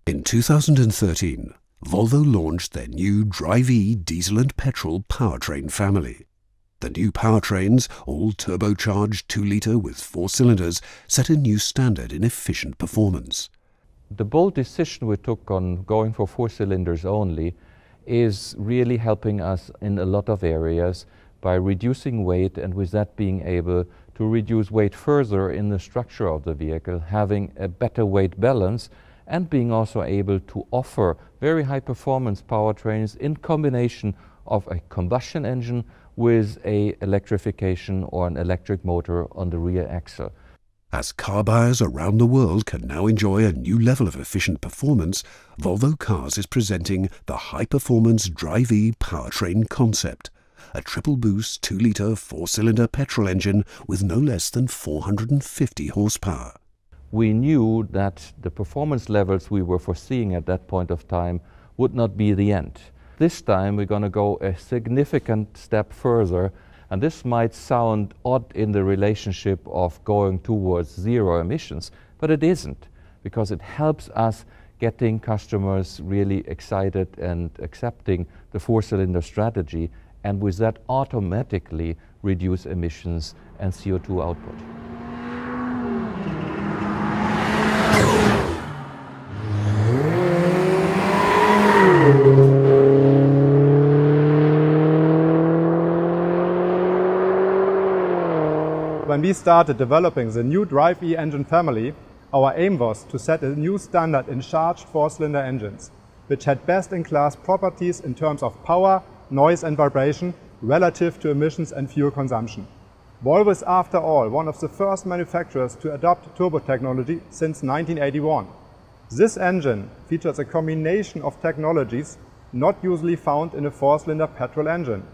In 2013, Volvo launched their new Drive-E diesel and petrol powertrain family. The new powertrains, all turbocharged 2-litre with 4 cylinders, set a new standard in efficient performance. The bold decision we took on going for 4 cylinders only is really helping us in a lot of areas by reducing weight, and with that being able to reduce weight further in the structure of the vehicle, having a better weight balance, and being also able to offer very high performance powertrains in combination of a combustion engine with a electrification or an electric motor on the rear axle. As car buyers around the world can now enjoy a new level of efficient performance, Volvo Cars is presenting the high-performance Drive-E powertrain concept, a triple-boost 2-litre 4-cylinder petrol engine with no less than 450 horsepower. We knew that the performance levels we were foreseeing at that point of time would not be the end. This time we're going to go a significant step further, and this might sound odd in the relationship of going towards zero emissions, but it isn't, because it helps us getting customers really excited and accepting the 4-cylinder strategy, and with that automatically reduce emissions and CO2 output. When we started developing the new Drive-E engine family, our aim was to set a new standard in charged 4-cylinder engines, which had best-in-class properties in terms of power, noise and vibration relative to emissions and fuel consumption. Volvo is, after all, one of the first manufacturers to adopt turbo technology since 1981. This engine features a combination of technologies not usually found in a 4-cylinder petrol engine.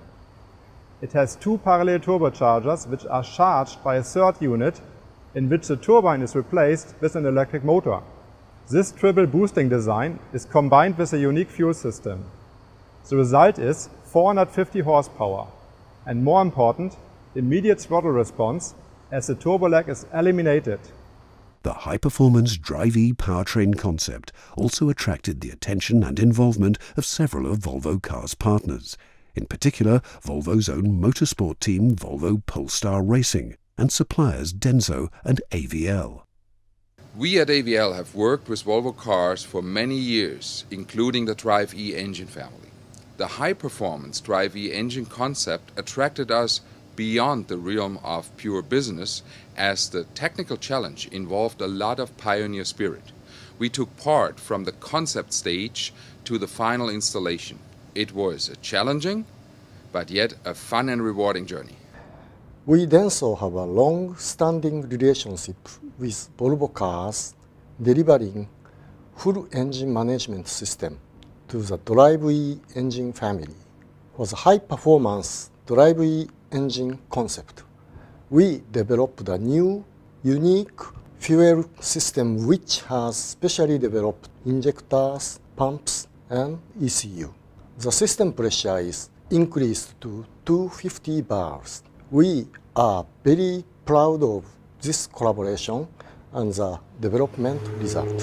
It has 2 parallel turbochargers which are charged by a third unit in which the turbine is replaced with an electric motor. This triple boosting design is combined with a unique fuel system. The result is 450 horsepower and, more important, immediate throttle response as the turbo lag is eliminated. The high-performance Drive-E powertrain concept also attracted the attention and involvement of several of Volvo Cars' partners. In particular, Volvo's own motorsport team, Volvo Polestar Racing, and suppliers Denso and AVL. We at AVL have worked with Volvo Cars for many years, including the Drive-E engine family. The high-performance Drive-E engine concept attracted us beyond the realm of pure business, as the technical challenge involved a lot of pioneer spirit. We took part from the concept stage to the final installation. It was a challenging, but yet a fun and rewarding journey. We Denso have a long-standing relationship with Volvo Cars, delivering full engine management system to the Drive-E engine family. For the high-performance Drive-E engine concept, we developed a new, unique fuel system which has specially developed injectors, pumps, and ECU. The system pressure is increased to 250 bars. We are very proud of this collaboration and the development result.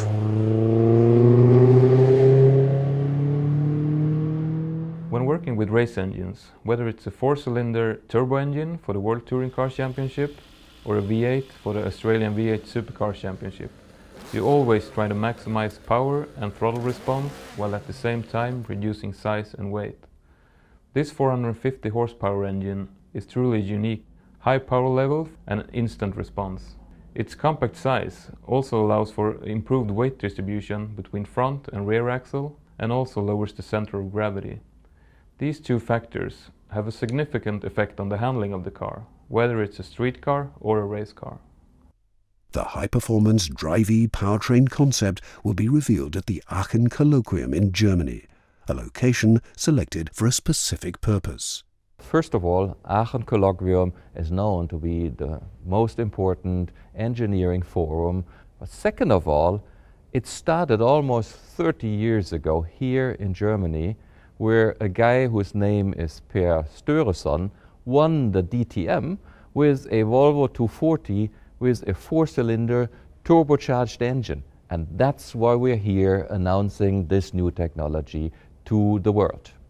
When working with race engines, whether it's a 4-cylinder turbo engine for the World Touring Car Championship or a V8 for the Australian V8 Supercar Championship, you always try to maximize power and throttle response while at the same time reducing size and weight. This 450 horsepower engine is truly unique, high power level and instant response. Its compact size also allows for improved weight distribution between front and rear axle, and also lowers the center of gravity. These two factors have a significant effect on the handling of the car, whether it's a street car or a race car. The high-performance Drive-E powertrain concept will be revealed at the Aachen Colloquium in Germany, a location selected for a specific purpose. First of all, Aachen Colloquium is known to be the most important engineering forum. But second of all, it started almost 30 years ago here in Germany, where a guy whose name is Per Störesson won the DTM with a Volvo 240 with a 4-cylinder turbocharged engine. And that's why we're here announcing this new technology to the world.